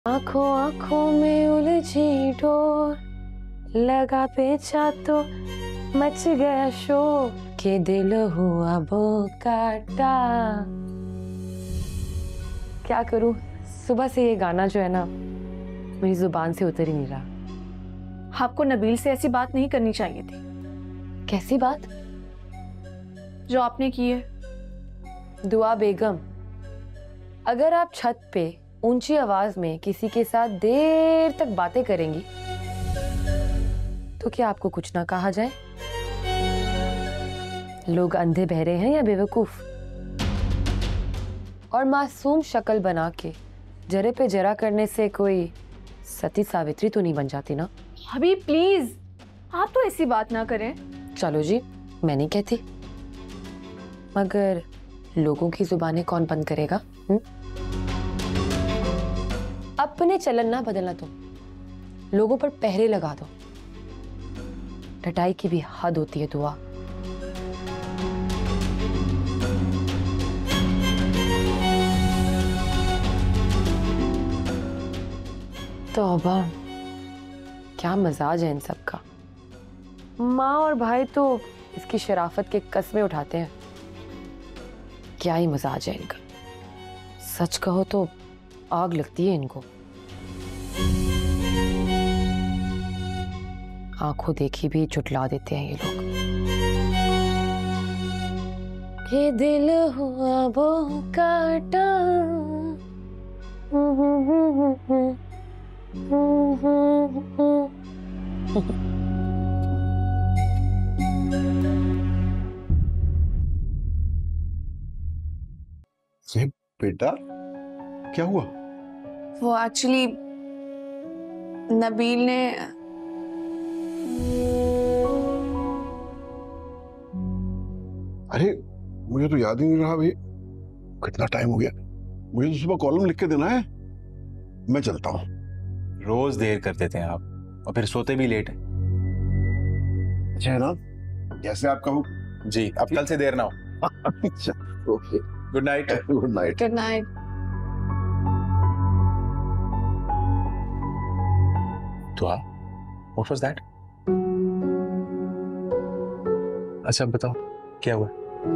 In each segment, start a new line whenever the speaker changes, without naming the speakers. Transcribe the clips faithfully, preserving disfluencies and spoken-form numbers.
आंखों आंखों में उलझी डोर, लगा पेचा तो मच गया शोर, के दिल हुआ वो काटा। क्या करूं, सुबह से ये गाना जो है ना मेरी जुबान से उतर ही नहीं रहा।
आपको नबील से ऐसी बात नहीं करनी चाहिए थी।
कैसी बात?
जो आपने की है।
दुआ बेगम, अगर आप छत पे ऊंची आवाज में किसी के साथ देर तक बातें करेंगी तो क्या आपको कुछ ना कहा जाए? लोग अंधे बहरे हैं या बेवकूफ? और मासूम शक्ल बना के जरे पे जरा करने से कोई सती सावित्री तो नहीं बन जाती ना?
अभी प्लीज आप तो ऐसी बात ना करें।
चलो जी, मैं नहीं कहती, मगर लोगों की जुबानें कौन बंद करेगा? हुँ? अपने चलन ना बदलना, तुम लोगों पर पहरे लगा दो। टटाई की भी हद होती है दुआ। तौबा, क्या मजाज है इन सब का। माँ और भाई तो इसकी शराफत के कस्में उठाते हैं। क्या ही मजाज है इनका। सच कहो तो आग लगती है इनको। आंखों देखी भी झुठला देते हैं ये लोग। ये दिल हुआ वो काटा,
बेटा क्या हुआ?
वो एक्चुअली नबील ने
अरे मुझे तो याद ही नहीं रहा भाई, कितना टाइम हो गया। मुझे तो सुबह कॉलम लिख के देना है। मैं चलता हूँ।
रोज देर कर देते हैं आप और फिर सोते भी लेट है।
अच्छा है ना, जैसे आप कहो।
जी, अब कल से देर ना हो।
Okay,
good night.
Good night.
Good night.
Dua, what was that? अच्छा बताओ क्या हुआ?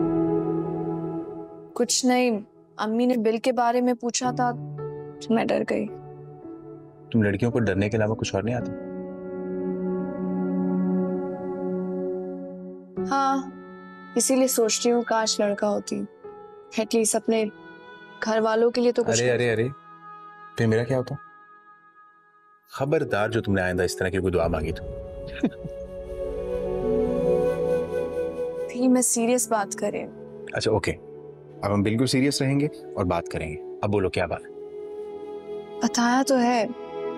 कुछ नहीं, अम्मी ने बिल के बारे में पूछा था तो मैं डर गई।
तुम लड़कियों को डरने के अलावा कुछ और नहीं आता?
हाँ, इसीलिए सोचती हूँ काश लड़का होती, एटलीस्ट अपने घर वालों के लिए तो कुछ।
अरे अरे अरे, फिर मेरा क्या होता? खबरदार जो तुमने आइंदा इस तरह की कोई दुआ मांगी तो।
फिर मैं सीरियस बात करें।
अच्छा ओके, अब हम बिल्कुल सीरियस रहेंगे और बात करेंगे। अब बोलो क्या बात?
बताया तो है,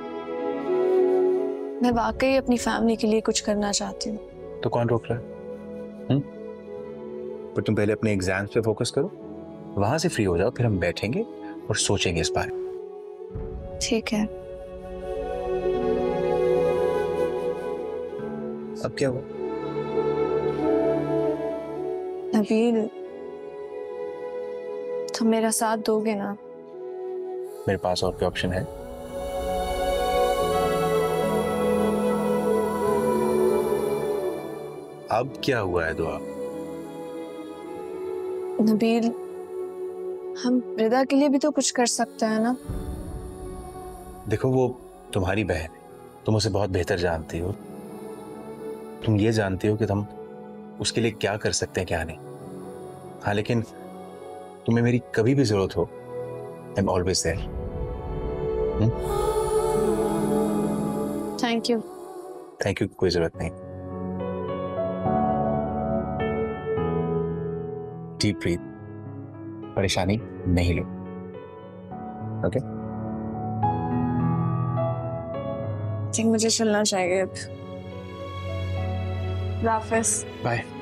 मैं वाकई अपनी फैमिली के लिए कुछ करना चाहती हूँ।
तो कौन रोक रहा है? हम्म? पर तुम पहले अपने एग्जाम्स पे फोकस करो, वहां से फ्री हो जाओ, फिर हम बैठेंगे और सोचेंगे इस बारे में।
ठीक है।
अब क्या हुआ?
नबील, तुम मेरा साथ दोगे ना?
मेरे पास और क्या ऑप्शन है? अब क्या हुआ है दुआ?
नबील, हम रिदा के लिए भी तो कुछ कर सकते हैं ना?
देखो वो तुम्हारी बहन है, तुम उसे बहुत बेहतर जानती हो। तुम ये जानती हो कि तुम उसके लिए क्या कर सकते हैं क्या नहीं। हाँ, लेकिन तुम्हें मेरी कभी भी जरूरत हो, I am always there.
Thank you.
Thank you, कोई जरूरत नहीं। डीप ब्रीथ, परेशानी नहीं लो। ओके?
ठीक, मुझे चलना चाहिए अब। हाफिज।
बाय।